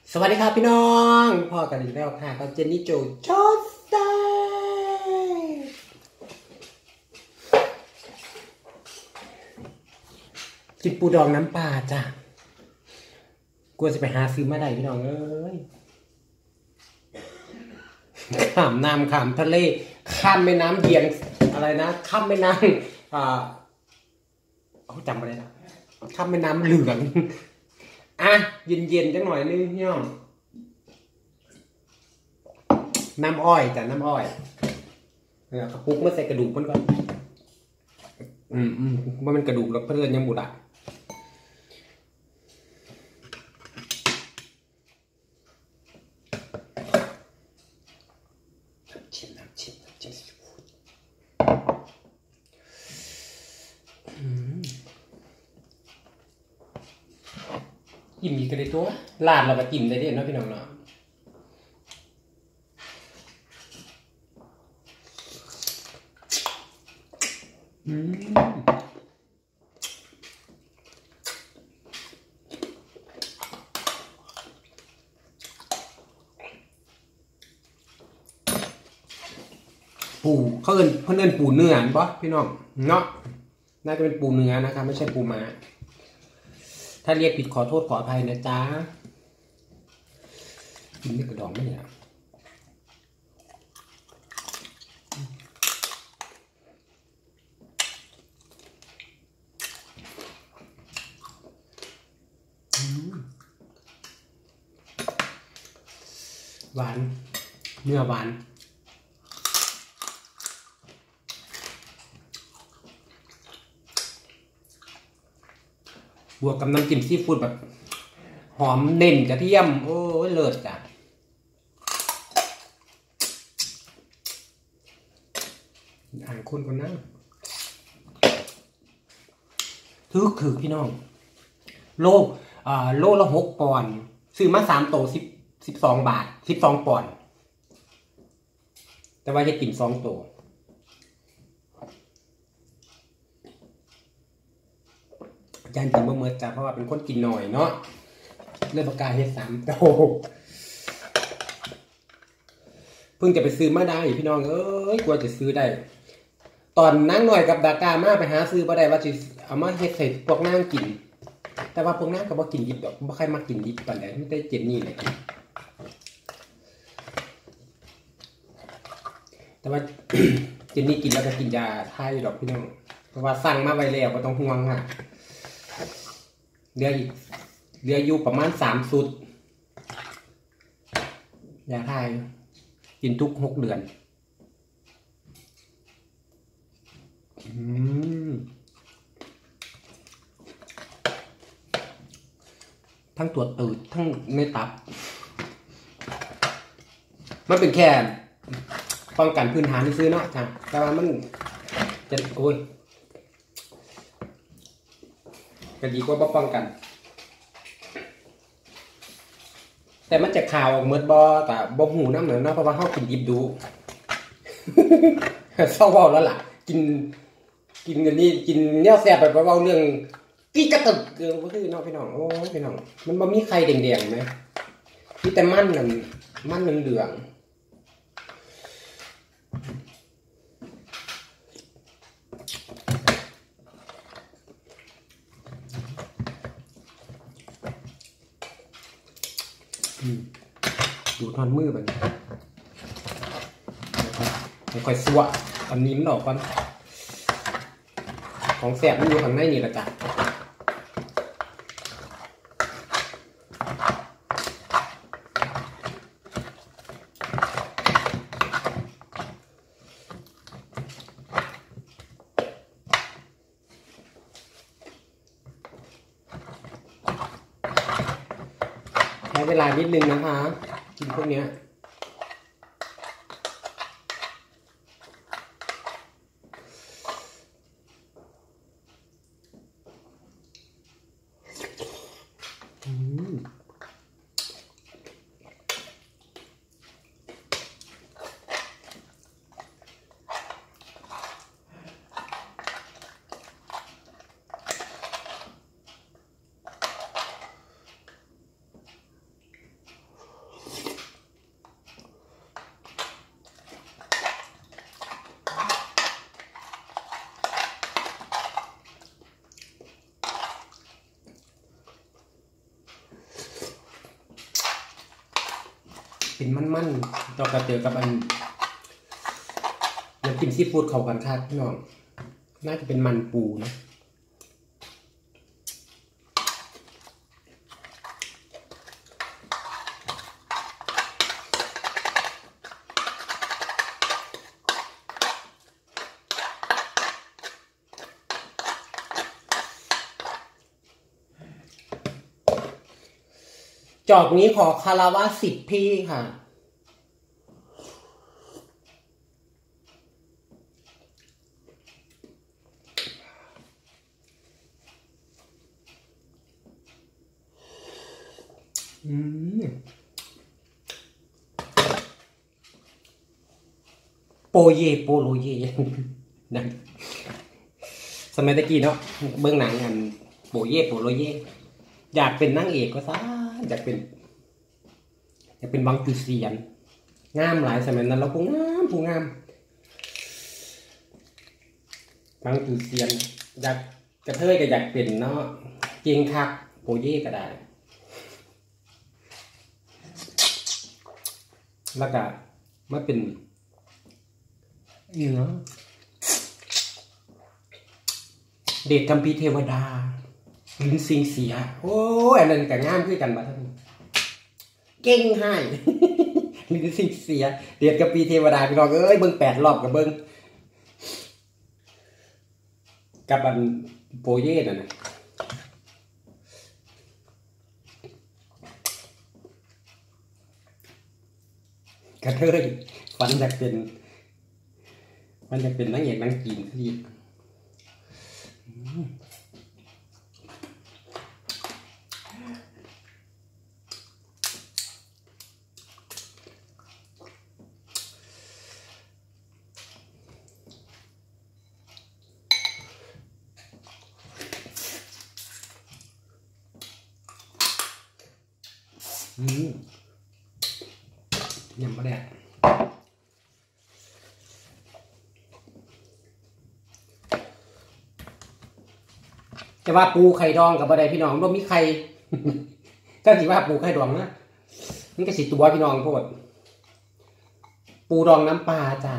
สวัสดีครับพี่น้องพ่อกันอีกแล้วค่ะกับเจนนี่โจจอสไตกินปูดองน้ำปลาจ้ะกลัวจะไปหาซื้อมาได้พี่น้องเอ้ยข้ามน้ำข้ามทะเลข้ามแม่น้ำเดียงอะไรนะข้ามแม่น้ำจำไม่ได้แล้วข้ามแม่น้ำเหลืองอ่ะเย็นๆจังหน่อยนึงพี่น้องน้ำอ้อยจ้ะน้ำอ้อยกระปุกเมื่อใส่กระดูกมันก่อนว่ามันกระดูกแล้วเพื่อนยังบุดอ่ะชิมจิ้มอีกก็ได้ตัวลาดเราก็จิ้มได้ด้วยเนาะพี่น้องเนาะปูเขาเอิ้นปูเนื้อป่ะพี่น้องเนาะน่าจะเป็นปูเนื้อนะครับไม่ใช่ปูม้าถ้าเรียกผิดขอโทษขออภัยนะจ๊ะกินไม่กระดองไม่เนี่ยหวานเนื้อหวานบวกกับน้ำจิ้มซีฟู้ดแบบหอมเน่นกระเทียมโอ้ยเลิศจ้ะอ่านคนนะถือพี่น้องโลละ6 ปอนด์ซื้อมา3 โต12 บาท12 ปอนด์แต่ว่าจะกิน2 โตอาจารย์กินบ่เมื่อจ้ะเพราะว่าเป็นคนกินหน่อยเนาะเลือกปากกาเฮ็ด3 โตเพิ่งจะไปซื้อมาได้พี่น้องเอ้ยกลัวจะซื้อได้ตอนนั่งหน่อยกับดากามาไปหาซื้อบ่ได้ว่าจะเอามาเฮ็ดใส่พวกนั่งกินแต่ว่าพวกนั่งก็บ่กินดิบดอกบ่ใครมากินดิบปานใดไม่ได้เจนนี่เลยแต่ว่า เจนนี่กินแล้วก็กินยาทายดอกพี่น้องเพราะว่าสั่งมาไว้แล้วบ่ต้องห่วงค่ะเหลืออยู่ประมาณ3 สุดยาทายกินทุก6 เดือนทั้งตัวตืดทั้งในตับมันเป็นแค่ป้องกันพื้นฐานที่ซื้อเนาะจ้ะแต่ว่ามันจะโอ้ยก็ดีกว่าป้องกันแต่มันจะข่าวออกเมื่อแต่บ่หูน้ำเหนือเนาะเพราะว่าเขากินดิบดูเศร้าเบาแล้วล่ะกินกันนี่กินเนื้อแซ่บแบบเบาเรื่องกี้กระตึกเกลือก็คือเนาะพี่น้องโอ้พี่น้องมันบ่มีไข่แดงๆไหมมีแต่มันนั่นมันเหลืองดูทอนมือมันค่อยสวะอันนี้มันออกก่อนของแสบมันอยู่ข้างในนี่แหละจ้ะใช้เวลานิดนึงนะคะกินพวกเนี้ยเป็นมันๆต่อกระเตียวกับอันน้ำจิ้มซีฟู้ดเข้ากันครับพี่น้องน่าจะเป็นมันปูนะจอกนี้ขอคาราวะ10 พี่ค่ะโปเยโปโลเยนั่นสมัยตะกี้เนาะเบื้องหนังอันโปเยโปโลเยอยากเป็นนางเอกก็ซะอยากเป็นบางจุเซียนงามหลายสมัยนั้นเราผู้งามบางจุเซียนอยากกระเทยก็อยากเป็นเนาะเก่งคักโปเย่ก็ได้แล้วก็มาเป็นเนาะเดชกัมพีเทวดาลิ้นซิงเสียโอ้ยอันนั้นก็งามขึ้นกันมาท่านเก่งให้ลิ้นซิงเสียเดชกัมพีเทวดาพี่น้องเอ้ยเบิ้ง8 รอบกับเบิ้งกับอันโปเย่น่ะนะกระเทยฝันอยากเป็นนางเอกนางจีนที่ยังไม่ได้จะว่าปูไข่ดองกับอะไรพี่น้องบ่มีไข่ก็สิว่าปูไข่ดองนะมันก็สิตัวพี่น้องพวกปูดองน้ำปลาจ้ะ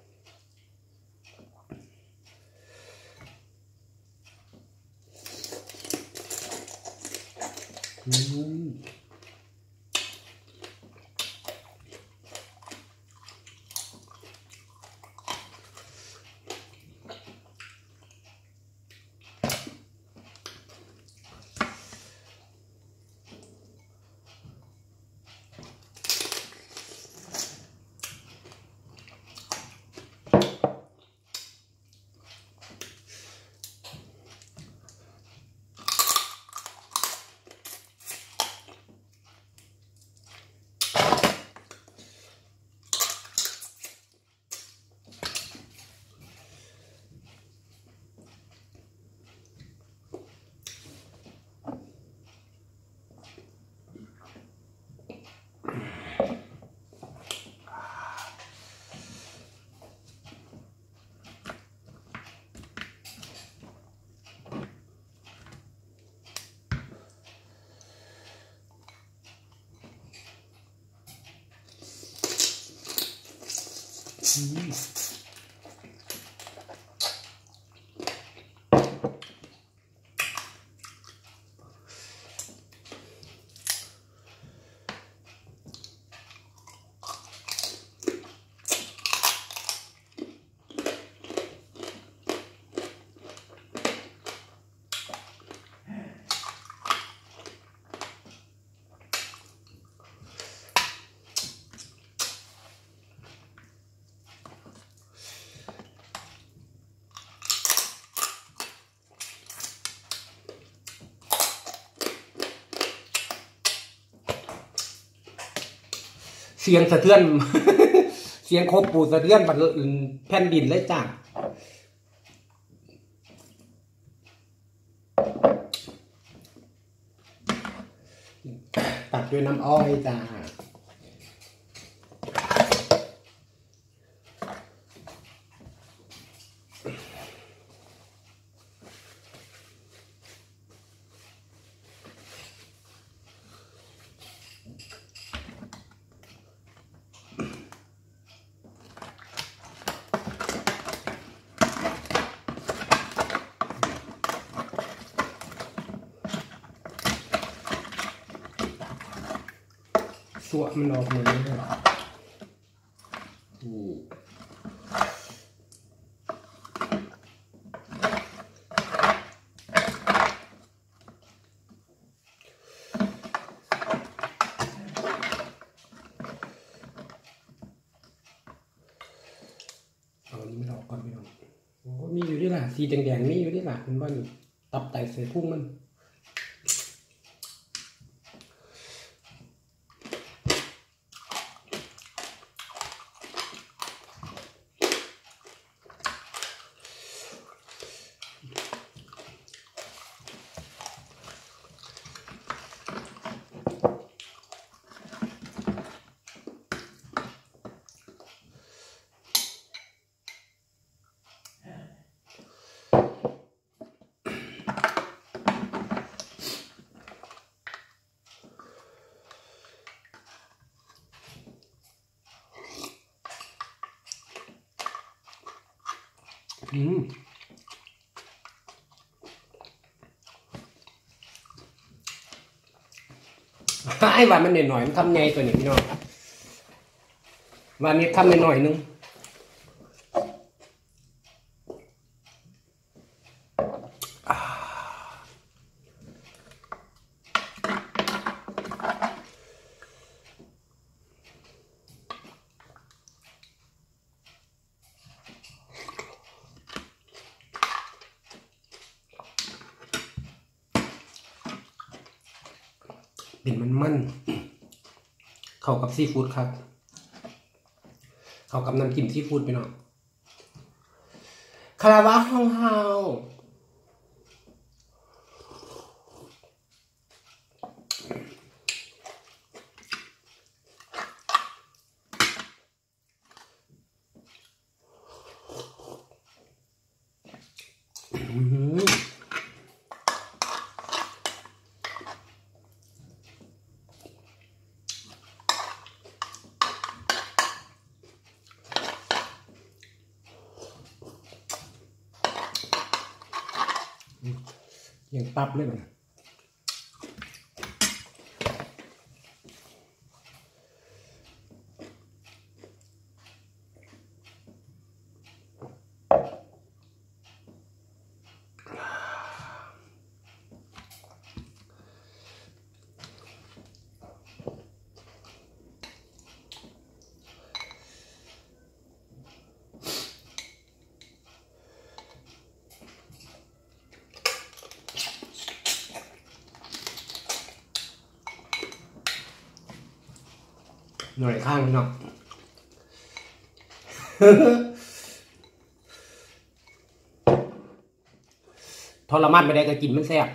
เสียงสะเทือน เสียงโคปูสะเทือนบัดแผ่นดินเลยจ้ะตัดด้วยน้ำอ้อยจ้าสวมันออกมาเลยเอาอันนี้ไม่ออกก่อนไม่ออกโอ้มีอยู่ด้วยล่ะสีแดงๆมีอยู่ด้วยล่ะคุณว่านี่ตับไตใส่พุ่งมันไอ้ว่ามันหน่อยๆมันทำไงตัวนี้พี่น้องวันนี้ทำหน่อยนึงเป็นมันเข้ากับซีฟู้ดครับเข้ากับน้ำจิ้มซีฟู้ดไปหน่อยคาราวะเฮาอย่างตับเลยมันหน่อยข้างเนาะทรมานไปได้ก็กินมันแซ่บ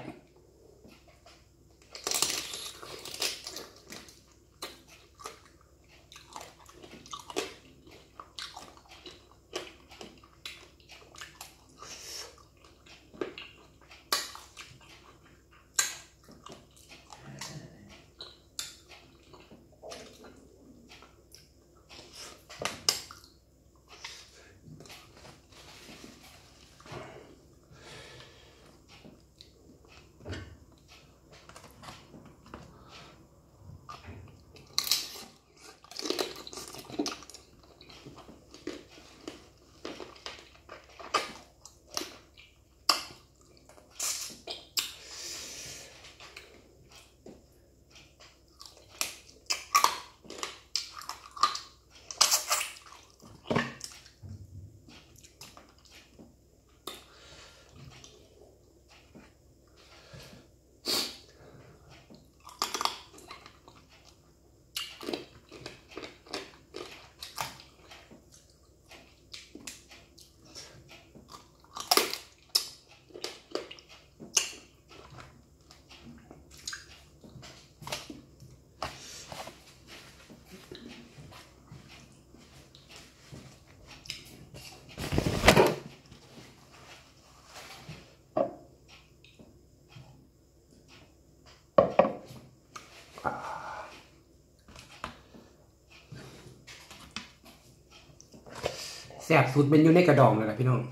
แซ่บสุดเป็นอยู่ในกระดองเลยนะพี่น้อง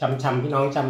ชำพี่น้องชำ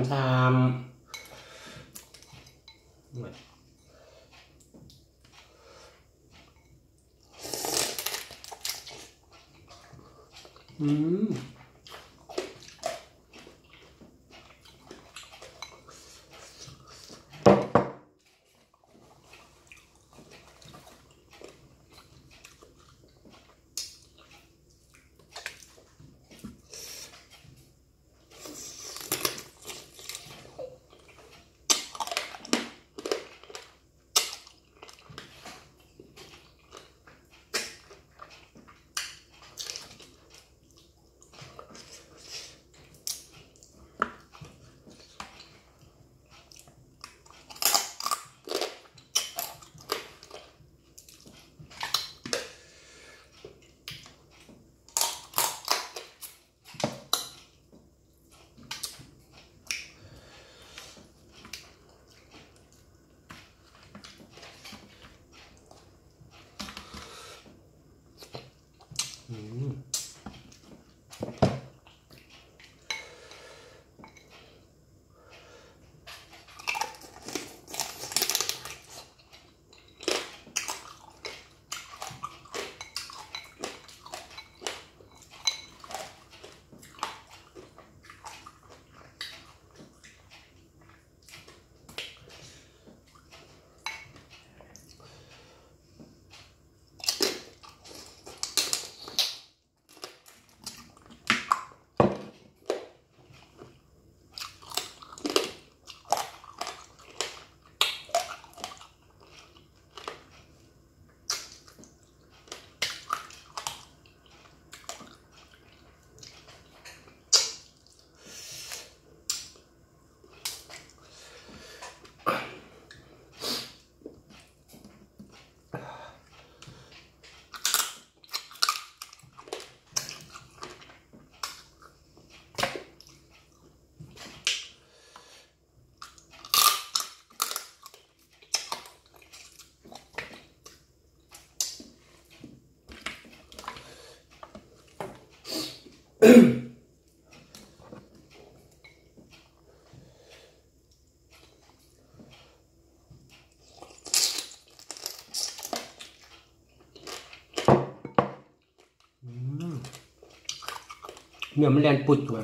เนื้อมันแลนปุดกว่า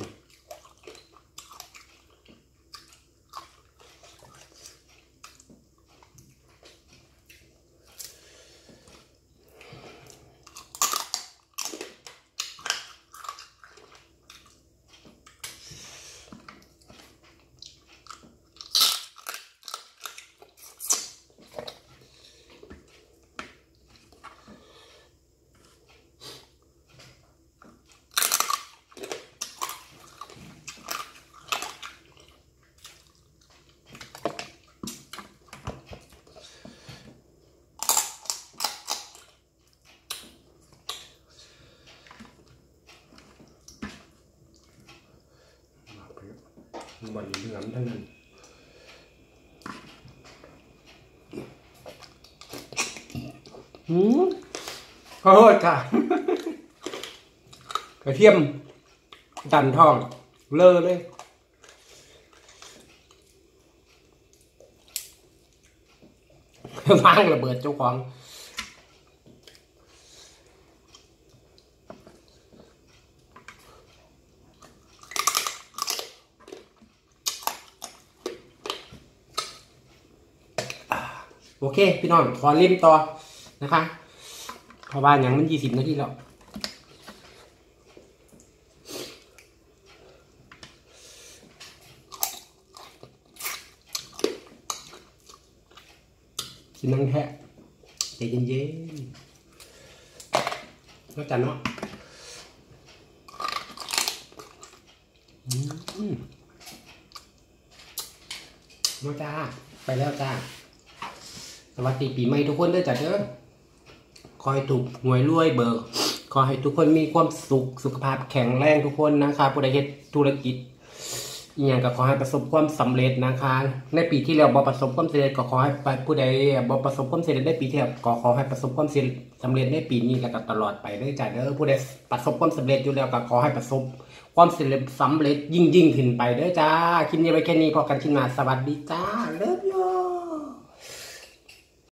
มันเหลืองทั้งนั้นขอโทษค่ะกระเทียมดันทองเลอะเลยว่างระเบิดเจ้าของโอเคพี่น้องขอเล่นต่อนะคะเพราะว่าอย่างมัน20 นาทีแล้วกินนั่งแท้ใจเย็นๆแล้วจันเนาะมาจ้าไปแล้วจ้าสวัสดีปีใหม่ทุกคนด้วยจ้ะเด้อขอให้ถูกหวยรวยเบิกขอให้ทุกคนมีความสุขสุขภาพแข็งแรงทุกคนนะคะผู้ใดเฮ็ดธุรกิจอีกอย่างก็ขอให้ประสบความสำเร็จนะคะในปีที่แล้วบ่ประสบความสำเร็จก็ขอให้ผู้ใดบ่ประสบความสำเร็จในปีที่แล้วก็ขอให้ประสบความสำเร็จในปีนี้แล้วก็ตลอดไปเด้อจ้าเด้อผู้ใดประสบความสำเร็จอยู่แล้วก็ขอให้ประสบความสำเร็จยิ่งขึ้นไปเด้อจ้าคลิปนี้ไว้แค่นี้พอกันคลิปหน้าสวัสดีจ้าเลิฟยู